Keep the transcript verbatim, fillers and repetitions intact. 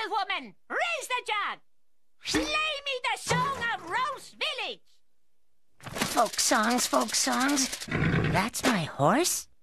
old woman, raise the jug. Play me the song of Rolf's village. Folk songs, folk songs. That's my horse?